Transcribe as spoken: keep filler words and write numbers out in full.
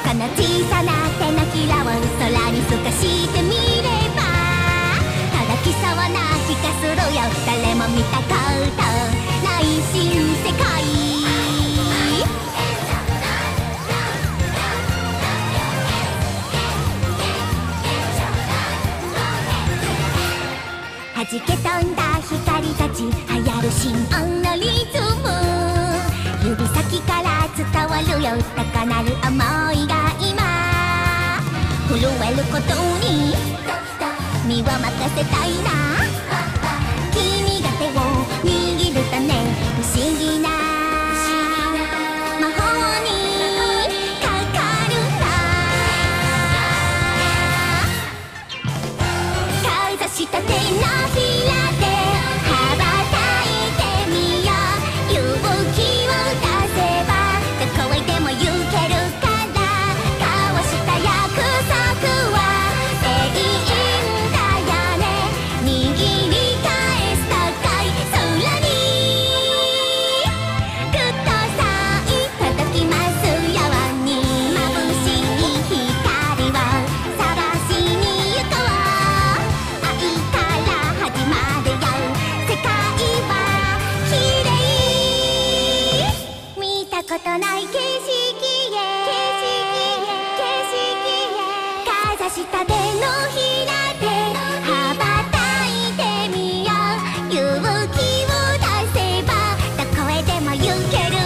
この小さな手のひらを空に透かしてみれば届きそうな気がするよ。誰も見たことない新世界。弾け飛んだ光たち流行る心音のリズム。指先から伝わるよ高鳴る想いが今震えることに身を任せたいな。君が手を握るとね不思議な魔法にかかるんだ。かざした手のひらで羽ばたいてみよう。勇気を出せばどこへでも行けるから交わした約束は正義だよね。握り返す高い空にグッドサイン届きますように眩しい光を探しに行こう。愛から始まるよ世界は綺麗。見たことない景色へ景色へかざした手のひらで羽ばたいてみよう。勇気を出せばどこへでも行ける